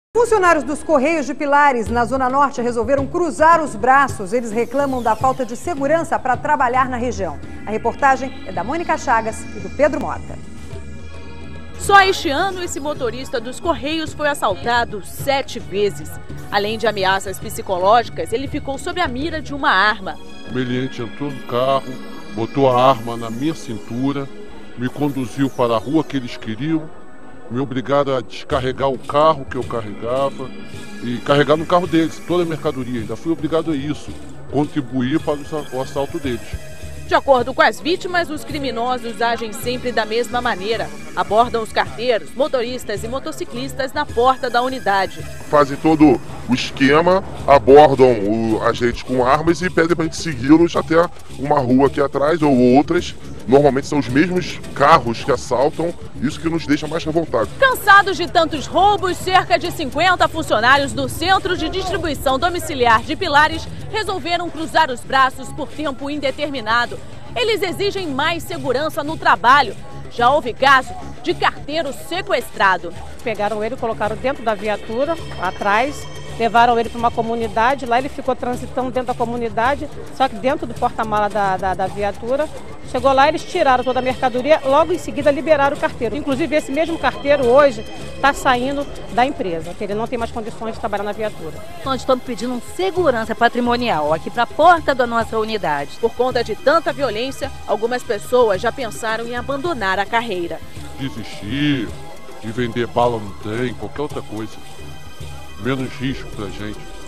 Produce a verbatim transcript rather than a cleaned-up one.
Funcionários dos Correios de Pilares, na Zona Norte, resolveram cruzar os braços. Eles reclamam da falta de segurança para trabalhar na região. A reportagem é da Mônica Chagas e do Pedro Mota. Só este ano, esse motorista dos Correios foi assaltado sete vezes. Além de ameaças psicológicas, ele ficou sob a mira de uma arma. O meliante entrou no carro, botou a arma na minha cintura, me conduziu para a rua que eles queriam, me obrigaram a descarregar o carro que eu carregava e carregar no carro deles toda a mercadoria. Ainda fui obrigado a isso, contribuir para o assalto deles. De acordo com as vítimas, os criminosos agem sempre da mesma maneira. Abordam os carteiros, motoristas e motociclistas na porta da unidade. Fazem todo o esquema, abordam o, a gente com armas e pedem para a gente segui-los até uma rua aqui atrás ou outras. Normalmente são os mesmos carros que assaltam, isso que nos deixa mais revoltados. Cansados de tantos roubos, cerca de cinquenta funcionários do Centro de Distribuição Domiciliar de Pilares resolveram cruzar os braços por tempo indeterminado. Eles exigem mais segurança no trabalho. Já houve caso de carteiro sequestrado. Pegaram ele, colocaram dentro da viatura, atrás, levaram ele para uma comunidade, lá ele ficou transitando dentro da comunidade, só que dentro do porta-mala da, da, da viatura. Chegou lá, eles tiraram toda a mercadoria, logo em seguida liberaram o carteiro. Inclusive esse mesmo carteiro hoje está saindo da empresa, que ele não tem mais condições de trabalhar na viatura. Nós estamos pedindo segurança patrimonial aqui para a porta da nossa unidade. Por conta de tanta violência, algumas pessoas já pensaram em abandonar a carreira. Desistir, de vender bala no trem, qualquer outra coisa. Menos risco pra gente.